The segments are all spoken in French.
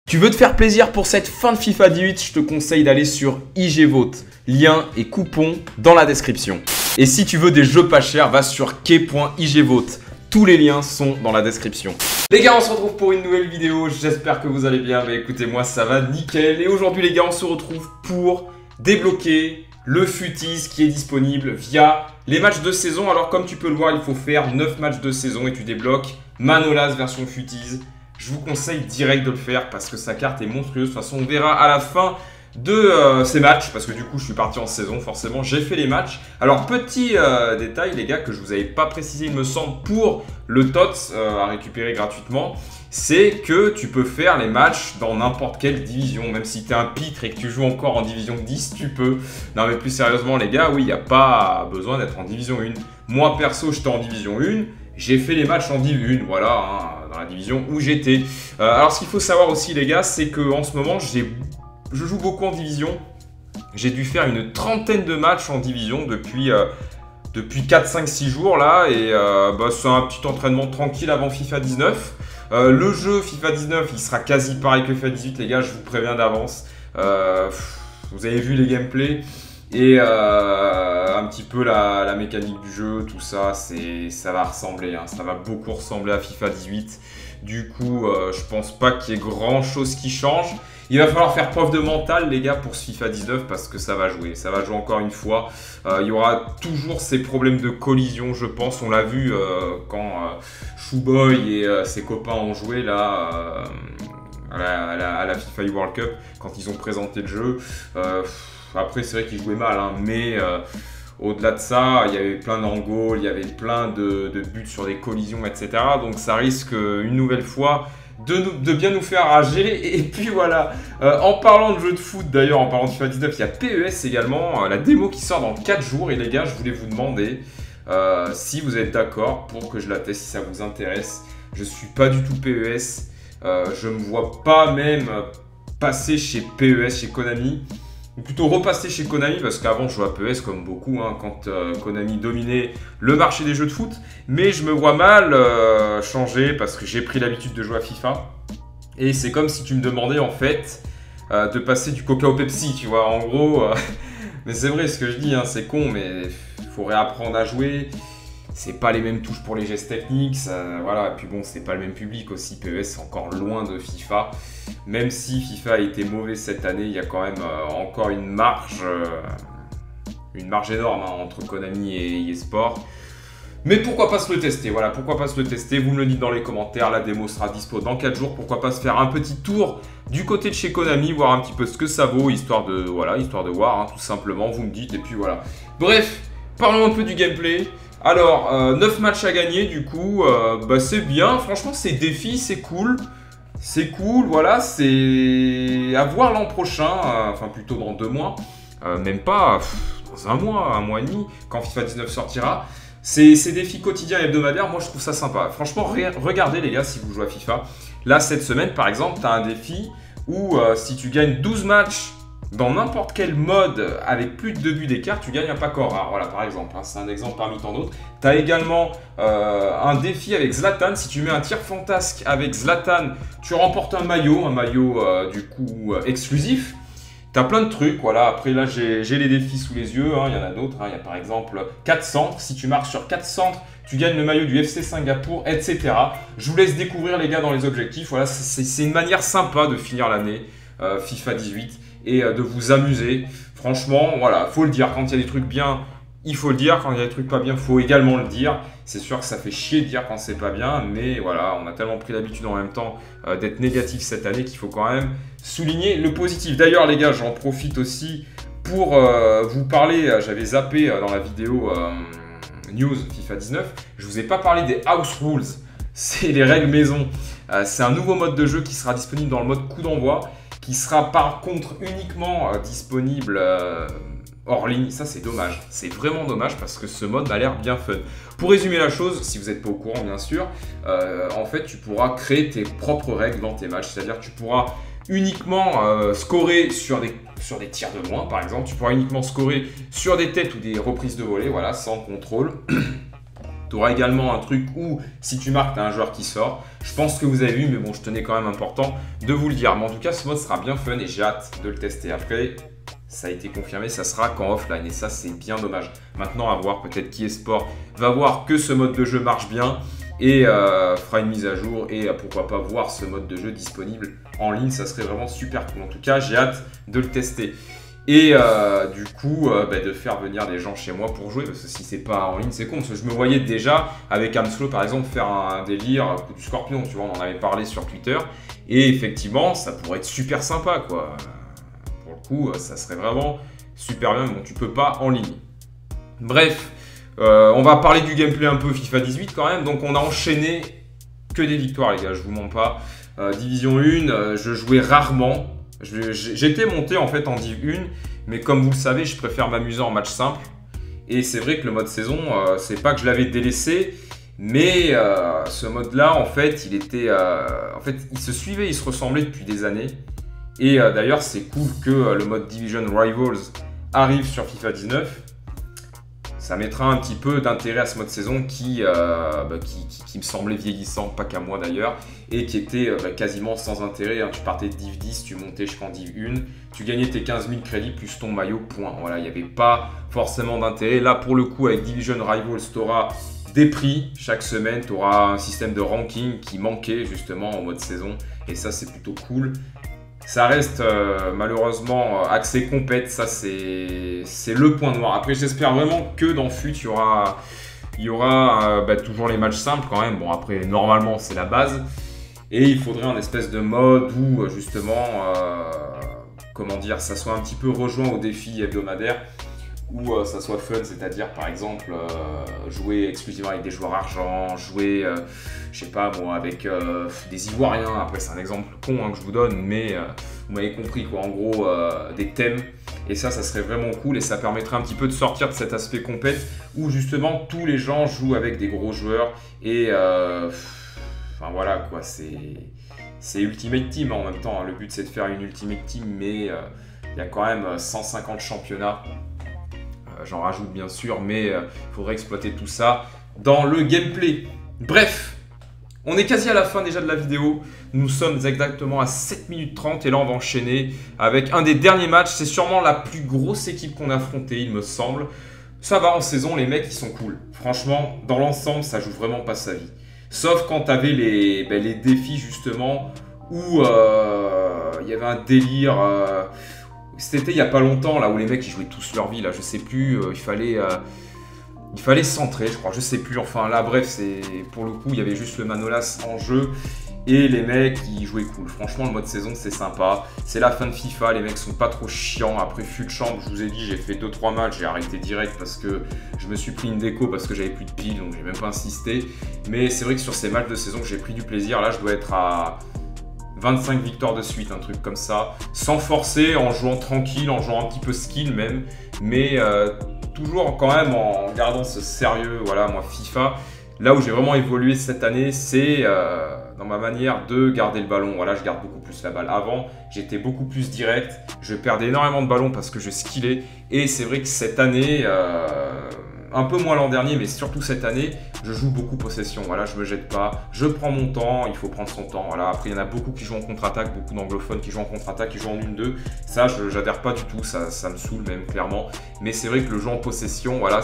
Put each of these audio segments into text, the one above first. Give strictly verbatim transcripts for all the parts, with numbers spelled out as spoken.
Tu veux te faire plaisir pour cette fin de FIFA dix-huit, je te conseille d'aller sur I G Vote. Lien et coupon dans la description. Et si tu veux des jeux pas chers, va sur key point I G Vote. Tous les liens sont dans la description. Les gars, on se retrouve pour une nouvelle vidéo. J'espère que vous allez bien. Mais écoutez, moi ça va nickel. Et aujourd'hui les gars, on se retrouve pour débloquer le FUTIS qui est disponible via les matchs de saison. Alors comme tu peux le voir, il faut faire neuf matchs de saison et tu débloques Manolas version FUTIS. Je vous conseille direct de le faire parce que sa carte est monstrueuse. De toute façon, on verra à la fin de euh, ces matchs, parce que du coup je suis parti en saison, forcément j'ai fait les matchs. Alors petit euh, détail les gars que je vous avais pas précisé il me semble pour le T O T S euh, à récupérer gratuitement, c'est que tu peux faire les matchs dans n'importe quelle division, même si tu es un pitre et que tu joues encore en division dix, tu peux. Non mais plus sérieusement les gars, oui il n'y a pas besoin d'être en division un. Moi perso j'étais en division un, j'ai fait les matchs en div un, voilà, hein, dans la division où j'étais. Euh, alors ce qu'il faut savoir aussi les gars, c'est qu'en ce moment j'ai Je joue beaucoup en division. J'ai dû faire une trentaine de matchs en division depuis, euh, depuis quatre, cinq, six jours là. Et euh, bah, c'est un petit entraînement tranquille avant FIFA dix-neuf. Euh, le jeu FIFA dix-neuf, il sera quasi pareil que FIFA dix-huit les gars, je vous préviens d'avance. Euh, vous avez vu les gameplays. Et euh, un petit peu la, la mécanique du jeu, tout ça, ça va ressembler. Hein, ça va beaucoup ressembler à FIFA dix-huit. Du coup, euh, je pense pas qu'il y ait grand chose qui change. Il va falloir faire preuve de mental les gars pour ce FIFA dix-neuf parce que ça va jouer, ça va jouer encore une fois. Euh, il y aura toujours ces problèmes de collision je pense, on l'a vu euh, quand euh, Shoeboy et euh, ses copains ont joué là euh, à, la, à, la, à la FIFA World Cup quand ils ont présenté le jeu. Euh, après c'est vrai qu'ils jouaient mal hein, mais euh, au-delà de ça, il y avait plein d'angles, il y avait plein de, de buts sur des collisions et cetera. Donc ça risque une nouvelle fois De, nous, de bien nous faire rager. Et puis voilà, euh, en parlant de jeux de foot d'ailleurs, en parlant de FIFA dix-neuf, il y a P E S également, euh, la démo qui sort dans quatre jours. Et les gars, je voulais vous demander euh, si vous êtes d'accord pour que je la teste, si ça vous intéresse. Je suis pas du tout P E S, euh, je me vois pas même passer chez P E S, chez Konami. Ou plutôt repasser chez Konami parce qu'avant je jouais à P E S comme beaucoup hein, quand euh, Konami dominait le marché des jeux de foot, mais je me vois mal euh, changer parce que j'ai pris l'habitude de jouer à FIFA et c'est comme si tu me demandais en fait euh, de passer du Coca au Pepsi, tu vois, en gros euh, mais c'est vrai ce que je dis hein, c'est con mais il faut réapprendre à jouer. C'est pas les mêmes touches pour les gestes techniques, ça, voilà. Et puis bon, c'est pas le même public aussi. P E S c'est encore loin de FIFA. Même si FIFA a été mauvais cette année, il y a quand même euh, encore une marge, euh, une marge énorme hein, entre Konami et E A Sport. Mais pourquoi pas se le tester, voilà, pourquoi pas se le tester, vous me le dites dans les commentaires, la démo sera dispo dans quatre jours, pourquoi pas se faire un petit tour du côté de chez Konami, voir un petit peu ce que ça vaut, histoire de, voilà, histoire de voir, hein, tout simplement, vous me dites, et puis voilà. Bref, parlons un peu du gameplay. Alors, euh, neuf matchs à gagner, du coup, euh, bah, c'est bien, franchement, c'est défi, c'est cool. C'est cool, voilà, c'est à voir l'an prochain, euh, enfin plutôt dans deux mois, euh, même pas, pff, dans un mois, un mois et demi, quand FIFA dix-neuf sortira. Ces défis quotidiens et hebdomadaires, moi je trouve ça sympa. Franchement, regardez les gars si vous jouez à FIFA. Là, cette semaine, par exemple, tu as un défi où euh, si tu gagnes douze matchs dans n'importe quel mode avec plus de deux buts d'écart, tu gagnes un pack rare. Voilà, par exemple, hein, c'est un exemple parmi tant d'autres. Tu as également euh, un défi avec Zlatan. Si tu mets un tir fantasque avec Zlatan, tu remportes un maillot, un maillot euh, du coup euh, exclusif. Tu as plein de trucs, voilà. Après là, j'ai les défis sous les yeux, hein. Il y en a d'autres. Hein. Il y a par exemple quatre centres. Si tu marques sur quatre centres, tu gagnes le maillot du F C Singapour, et cetera. Je vous laisse découvrir les gars dans les objectifs. Voilà, c'est une manière sympa de finir l'année euh, FIFA dix-huit. Et de vous amuser. Franchement, voilà, faut le dire. Quand il y a des trucs bien, il faut le dire. Quand il y a des trucs pas bien, il faut également le dire. C'est sûr que ça fait chier de dire quand c'est pas bien, mais voilà, on a tellement pris l'habitude en même temps euh, d'être négatif cette année qu'il faut quand même souligner le positif. D'ailleurs, les gars, j'en profite aussi pour euh, vous parler. J'avais zappé euh, dans la vidéo euh, News FIFA dix-neuf. Je vous ai pas parlé des House Rules. C'est les règles maison. Euh, c'est un nouveau mode de jeu qui sera disponible dans le mode coup d'envoi, qui sera par contre uniquement euh, disponible euh, hors ligne. Ça c'est dommage, c'est vraiment dommage parce que ce mode a l'air bien fun. Pour résumer la chose, si vous n'êtes pas au courant bien sûr, euh, en fait tu pourras créer tes propres règles dans tes matchs, c'est-à-dire que tu pourras uniquement euh, scorer sur des, sur des tirs de loin par exemple, tu pourras uniquement scorer sur des têtes ou des reprises de volée, voilà, sans contrôle. Tu auras également un truc où, si tu marques, tu as un joueur qui sort. Je pense que vous avez vu, mais bon, je tenais quand même important de vous le dire. Mais en tout cas, ce mode sera bien fun et j'ai hâte de le tester. Après, ça a été confirmé, ça sera qu'en offline. Et ça, c'est bien dommage. Maintenant, à voir, peut-être qu'eSport va voir que ce mode de jeu marche bien et euh, fera une mise à jour. Et euh, pourquoi pas voir ce mode de jeu disponible en ligne. Ça serait vraiment super cool. En tout cas, j'ai hâte de le tester. Et euh, du coup, euh, bah, de faire venir des gens chez moi pour jouer, parce que si c'est pas en ligne, c'est con. Parce que je me voyais déjà, avec Amslo par exemple, faire un délire coup du scorpion, tu vois, on en avait parlé sur Twitter. Et effectivement, ça pourrait être super sympa, quoi. Pour le coup, ça serait vraiment super bien, mais bon, tu peux pas en ligne. Bref, euh, on va parler du gameplay un peu FIFA dix-huit quand même. Donc on a enchaîné que des victoires, les gars, je vous mens pas. Euh, Division un, euh, je jouais rarement. J'étais monté en fait en Div un, mais comme vous le savez, je préfère m'amuser en match simple. Et c'est vrai que le mode saison, euh, c'est pas que je l'avais délaissé, mais euh, ce mode-là, en fait, il était, euh, en fait, il se suivait, il se ressemblait depuis des années. Et euh, d'ailleurs, c'est cool que euh, le mode Division Rivals arrive sur FIFA dix-neuf. Ça mettra un petit peu d'intérêt à ce mode saison qui, euh, bah, qui, qui, qui me semblait vieillissant, pas qu'à moi d'ailleurs, et qui était euh, bah, quasiment sans intérêt. Hein. Tu partais de Div dix, tu montais jusqu'en Div un, tu gagnais tes quinze mille crédits plus ton maillot, point. Voilà, il n'y avait pas forcément d'intérêt. Là, pour le coup, avec Division Rivals, tu auras des prix chaque semaine, tu auras un système de ranking qui manquait justement en mode saison, et ça, c'est plutôt cool. Ça reste euh, malheureusement axé compète, ça c'est le point noir. Après, j'espère vraiment que dans F U T, il y aura, il y aura euh, bah, toujours les matchs simples quand même. Bon, après, normalement, c'est la base. Et il faudrait un espèce de mode où, justement, euh, comment dire, ça soit un petit peu rejoint au défi hebdomadaire, où euh, ça soit fun, c'est-à-dire, par exemple, euh, jouer exclusivement avec des joueurs argent, jouer... Euh, je sais pas moi, avec euh, des Ivoiriens. Après, c'est un exemple con hein, que je vous donne, mais euh, vous m'avez compris quoi. En gros, euh, des thèmes. Et ça, ça serait vraiment cool et ça permettrait un petit peu de sortir de cet aspect compète où justement tous les gens jouent avec des gros joueurs. Et euh, enfin voilà quoi, c'est Ultimate Team en même temps. Hein. Le but c'est de faire une Ultimate Team, mais il euh, y a quand même cent cinquante championnats. Euh, J'en rajoute bien sûr, mais il euh, faudrait exploiter tout ça dans le gameplay. Bref. On est quasi à la fin déjà de la vidéo, nous sommes exactement à sept minutes trente et là on va enchaîner avec un des derniers matchs. C'est sûrement la plus grosse équipe qu'on a affrontée il me semble. Ça va en saison, les mecs ils sont cool. Franchement, dans l'ensemble ça joue vraiment pas sa vie. Sauf quand t'avais les, ben, les défis justement où euh, il y avait un délire. Euh, C'était il y a pas longtemps là où les mecs ils jouaient tous leur vie là, je sais plus, euh, il fallait... Euh, Il fallait centrer, je crois, je sais plus. Enfin là, bref, c'est pour le coup, il y avait juste le Manolas en jeu et les mecs, ils jouaient cool. Franchement, le mode saison, c'est sympa. C'est la fin de FIFA, les mecs sont pas trop chiants. Après, fut de chambre, je vous ai dit, j'ai fait deux trois matchs, j'ai arrêté direct parce que je me suis pris une déco parce que j'avais plus de piles, donc j'ai même pas insisté. Mais c'est vrai que sur ces matchs de saison, j'ai pris du plaisir. Là, je dois être à vingt-cinq victoires de suite, un truc comme ça, sans forcer, en jouant tranquille, en jouant un petit peu skill même, mais euh, toujours quand même en gardant ce sérieux. Voilà, moi FIFA, là où j'ai vraiment évolué cette année, c'est euh, dans ma manière de garder le ballon. Voilà, je garde beaucoup plus la balle. Avant, j'étais beaucoup plus direct, je perdais énormément de ballons parce que je skillais, et c'est vrai que cette année... Euh, un peu moins l'an dernier, mais surtout cette année, je joue beaucoup possession. Voilà, je me jette pas, je prends mon temps, il faut prendre son temps. Voilà, après il y en a beaucoup qui jouent en contre-attaque, beaucoup d'anglophones qui jouent en contre-attaque, qui jouent en une deux. Ça, je j'adhère pas du tout, ça, ça me saoule même clairement. Mais c'est vrai que le jeu en possession, voilà,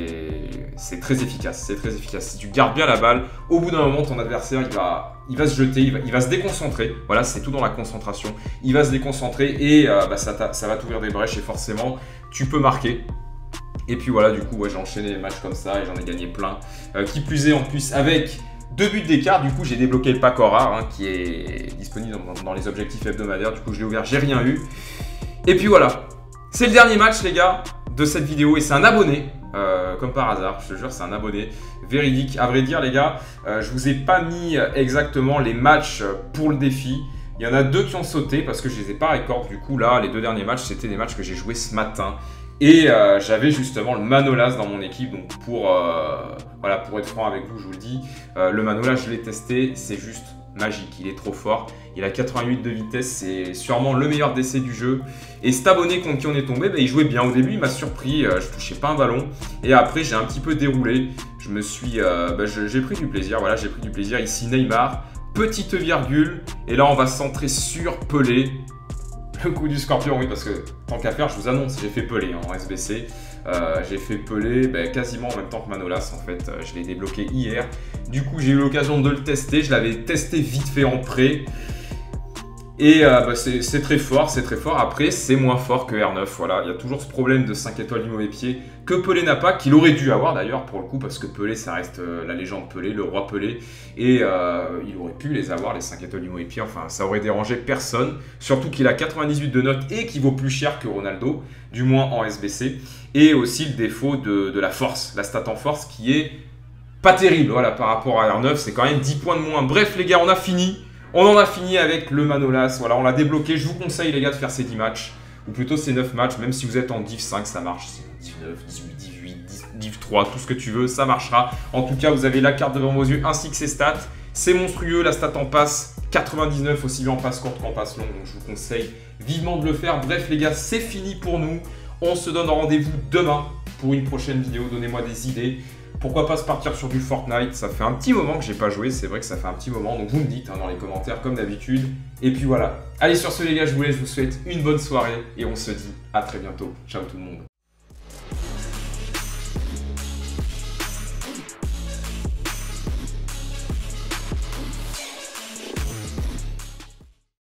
c'est très efficace, c'est très efficace. Si tu gardes bien la balle, au bout d'un moment, ton adversaire, il va, il va se jeter, il va, il va se déconcentrer. Voilà, c'est tout dans la concentration. Il va se déconcentrer et euh, bah, ça, ça va t'ouvrir des brèches et forcément, tu peux marquer. Et puis voilà, du coup, ouais, j'ai enchaîné les matchs comme ça et j'en ai gagné plein. Euh, qui plus est, en plus, avec deux buts d'écart, du coup, j'ai débloqué le pack rare hein, qui est disponible dans, dans les objectifs hebdomadaires. Du coup, je l'ai ouvert, j'ai rien eu. Et puis voilà, c'est le dernier match, les gars, de cette vidéo. Et c'est un abonné, euh, comme par hasard, je te jure, c'est un abonné véridique. À vrai dire, les gars, euh, je vous ai pas mis exactement les matchs pour le défi. Il y en a deux qui ont sauté parce que je les ai pas record. Du coup, là, les deux derniers matchs, c'était des matchs que j'ai joués ce matin. Et euh, j'avais justement le Manolas dans mon équipe, donc pour, euh, voilà, pour être franc avec vous, je vous le dis, euh, le Manolas, je l'ai testé, c'est juste magique, il est trop fort. Il a quatre-vingt-huit de vitesse, c'est sûrement le meilleur D C du jeu. Et cet abonné contre qui on est tombé, bah, il jouait bien au début, il m'a surpris, euh, je touchais pas un ballon. Et après j'ai un petit peu déroulé, je me suis, euh, bah, j'ai pris du plaisir, voilà, j'ai pris du plaisir. Ici Neymar, petite virgule, et là on va se centrer sur Pelé. Le coup du scorpion, oui, parce que tant qu'à faire, je vous annonce, j'ai fait Pelé hein, en S B C. Euh, j'ai fait Pelé bah, quasiment en même temps que Manolas en fait, euh, je l'ai débloqué hier. Du coup j'ai eu l'occasion de le tester, je l'avais testé vite fait en prêt. Et euh, bah, c'est très fort, c'est très fort. Après, c'est moins fort que R neuf. Voilà, il y a toujours ce problème de cinq étoiles du mauvais pied que Pelé n'a pas, qu'il aurait dû avoir d'ailleurs pour le coup, parce que Pelé, ça reste euh, la légende Pelé, le roi Pelé. Et euh, il aurait pu les avoir, les cinq étoiles du mauvais pied. Enfin, ça aurait dérangé personne. Surtout qu'il a quatre-vingt-dix-huit de notes et qu'il vaut plus cher que Ronaldo, du moins en S B C. Et aussi le défaut de, de la force, la stat en force qui est pas terrible. Voilà, par rapport à R neuf, c'est quand même dix points de moins. Bref, les gars, on a fini. On en a fini avec le Manolas, voilà, on l'a débloqué. Je vous conseille les gars de faire ces dix matchs, ou plutôt ces neuf matchs, même si vous êtes en div cinq, ça marche. dix-neuf, dix-huit, dix-huit, div trois, tout ce que tu veux, ça marchera. En tout cas, vous avez la carte devant vos yeux ainsi que ses stats. C'est monstrueux, la stat en passe quatre-vingt-dix-neuf, aussi bien en passe courte qu'en passe longue, donc je vous conseille vivement de le faire. Bref les gars, c'est fini pour nous. On se donne rendez-vous demain pour une prochaine vidéo. Donnez-moi des idées. Pourquoi pas se partir sur du Fortnite? Ça fait un petit moment que j'ai pas joué, c'est vrai que ça fait un petit moment, donc vous me dites hein, dans les commentaires comme d'habitude. Et puis voilà. Allez sur ce les gars, je vous laisse, je vous souhaite une bonne soirée et on se dit à très bientôt. Ciao tout le monde.